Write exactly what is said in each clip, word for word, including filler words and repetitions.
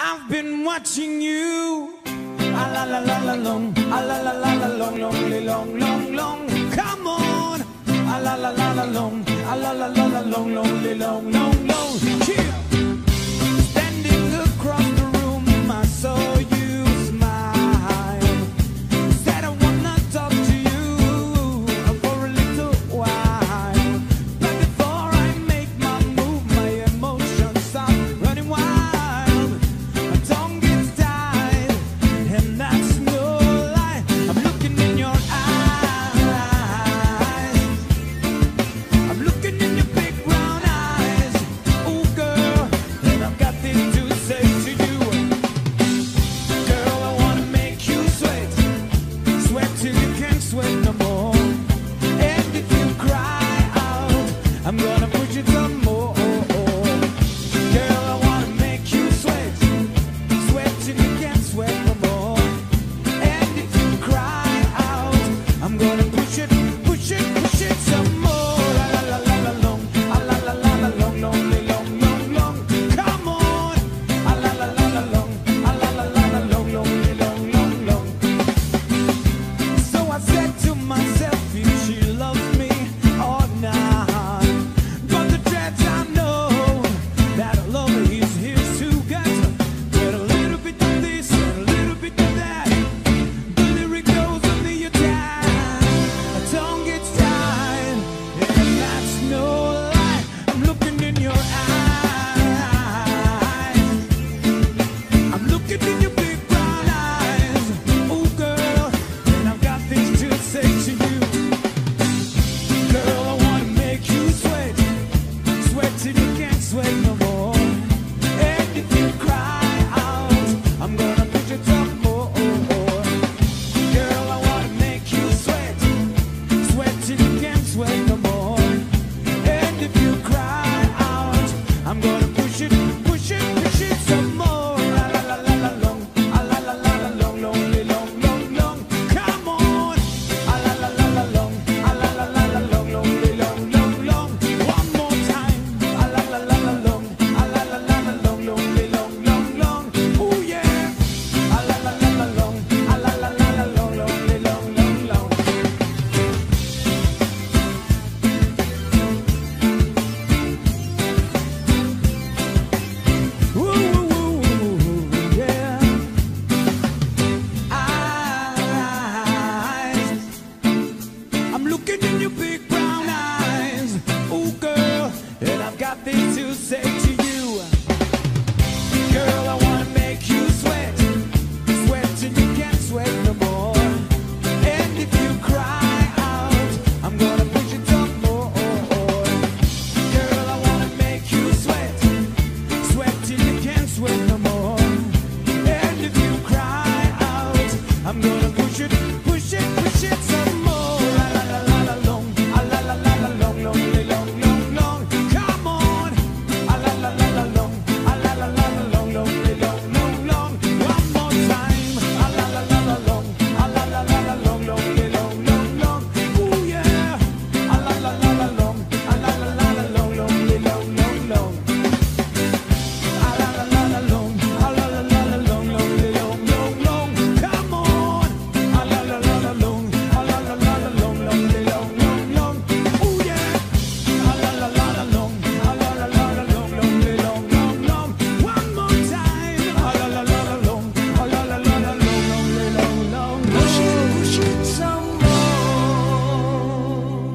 I've been watching you. A la la la la long, a la la la la long, long, long, long, long. Come on. A la la la la long, a la la la la long, long, long, long, long. Yeah. Standing across the room, I saw you smile. Said I wanna talk to you for a little while. But before I make my move, my emotions start running wild. My tongue gets tied, and that's no lie. I'm looking in your eyes. I'm looking in your big brown eyes. Oh girl, and I've got this to say to you. Girl, I wanna make you sweat. Sweat till you can't sweat no more. And if you cry out, I'm gonna push it some more. Girl, I wanna make you sweat. Sweat till you can't sweat no more. And if you cry out, I'm gonna push it, push it, push it some more. La la la la la long, a la la la la long, long, long, long, long. Come on, a la la la la long, a la la la la long, long, long, long, long. So I said to myself, if she loves me or not. But the dreads I know that love is here to get. Get a little bit of this and a little bit of that. The lyric goes under your time. My tongue gets tied, and that's no lie. I'm looking in your eyes. I'm looking in your big brown eyes. Oh girl, and I've got things to say to you. Girl, I wanna make you sweat. Sweat till you can't sweat no more. And if you cry out, I'm gonna push it some more. Girl, I wanna make you sweat. Sweat till you can't sweat no more. And if you cry out, I'm gonna push it, push it, push it some more. La la la la la long, a la la la la long, long, long, long, long. Come on, a la la la la long, a la la la la long, long, long, long, long. One more time, a la la la la long, a la la la la long, long, long, long, long. Oh yeah, a la la la la long, a la la la la long, long, long, long, long. Ooh, yeah. Eyes. I'm looking in your big brown eyes. Oh, girl, and I've got this to say to you. Girl, I wanna make you sweat. Sweat till you can't sweat no more. And if you cry out, I'm gonna push it some more. Girl, I wanna make you sweat. Sweat till you can't sweat no more. And if you cry out, I'm gonna push it, push it, push it some more. La la la la la long, a la la la la long, long, long, long, long. Come on, a la la la la long, a la la la la long, long, long, long, long. One more time, a la la la la long, a la la la la long, long, long, long, long. Ooh yeah, a la la la la long, a la la la la long, long, long, long, long. A la la la la long, a la la la la long, long, long, long, long. Come on, a la la la la long, a la la la la long, long, long, long, long. Ooh yeah, a la la la la long, a la la la la long, long, long, long, long. One more time, a la la la la long, a la la la la long, long, long, long, long. Push it, push it some more.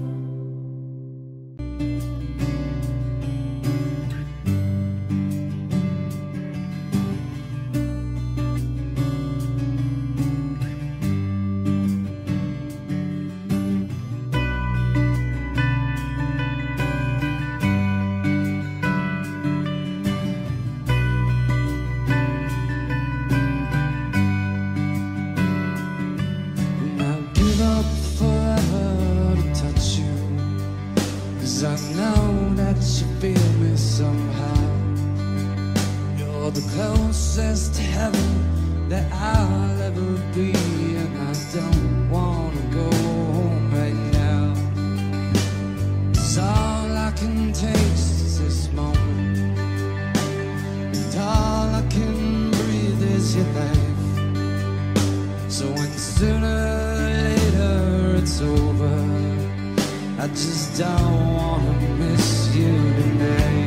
I'll give up forever to touch you, 'cause I know that you feel me somehow. You're the closest to heaven that I'll ever be, and I don't wanna go home right now. 'Cause all I can taste is this moment, and all I can I just don't wanna miss you tonight.